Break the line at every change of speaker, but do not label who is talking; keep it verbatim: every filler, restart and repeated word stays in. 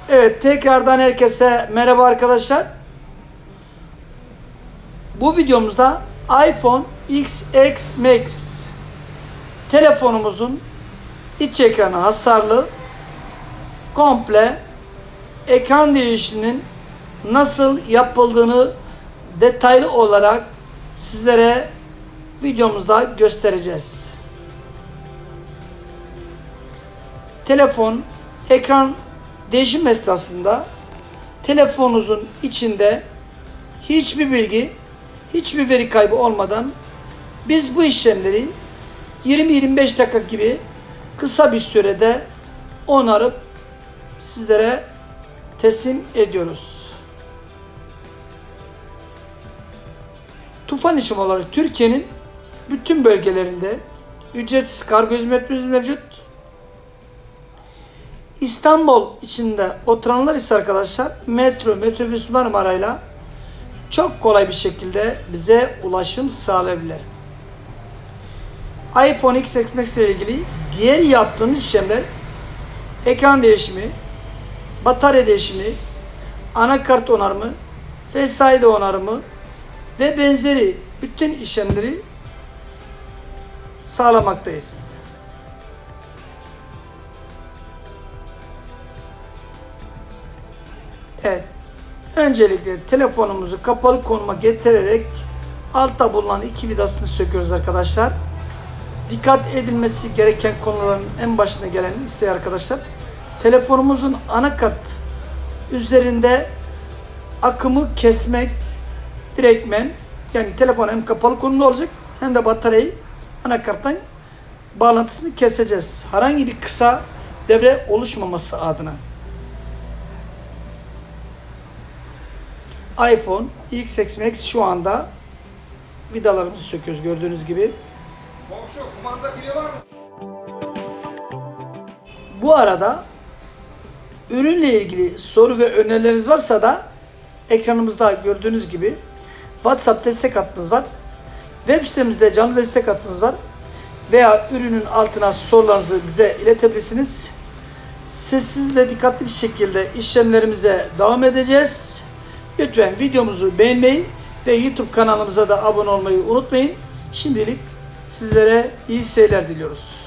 Evet, tekrardan herkese merhaba arkadaşlar. Bu videomuzda iPhone X X Max telefonumuzun iç ekranı hasarlı, komple ekran değişiminin nasıl yapıldığını detaylı olarak sizlere videomuzda göstereceğiz. Telefon ekran değişim esnasında telefonunuzun içinde hiçbir bilgi, hiçbir veri kaybı olmadan biz bu işlemleri yirmi yirmi beş dakika gibi kısa bir sürede onarıp sizlere teslim ediyoruz. Tufan İşim olarak Türkiye'nin bütün bölgelerinde ücretsiz kargo hizmetimiz mevcut. İstanbul içinde oturanlar ise arkadaşlar metro, metrobüs Marmara'yla çok kolay bir şekilde bize ulaşım sağlayabilir. iPhone X X Max ile ilgili diğer yaptığımız işlemler ekran değişimi, batarya değişimi, anakart onarımı, Face I D onarımı ve benzeri bütün işlemleri sağlamaktayız. Evet. Öncelikle telefonumuzu kapalı konuma getirerek altta bulunan iki vidasını söküyoruz arkadaşlar. Dikkat edilmesi gereken konuların en başına gelen ise arkadaşlar telefonumuzun anakart üzerinde akımı kesmek direktmen, yani telefon hem kapalı konumda olacak hem de bataryayı anakarttan bağlantısını keseceğiz. Herhangi bir kısa devre oluşmaması adına. iPhone X X Max şu anda vidalarımızı söküyoruz gördüğünüz gibi.
Komşu, kumanda pili var mı?
Bu arada ürünle ilgili soru ve önerileriniz varsa da ekranımızda gördüğünüz gibi WhatsApp destek hattımız var. Web sitemizde canlı destek hattımız var. Veya ürünün altına sorularınızı bize iletebilirsiniz. Sessiz ve dikkatli bir şekilde işlemlerimize devam edeceğiz. Lütfen videomuzu beğenmeyi ve YouTube kanalımıza da abone olmayı unutmayın. Şimdilik sizlere iyi seyirler diliyoruz.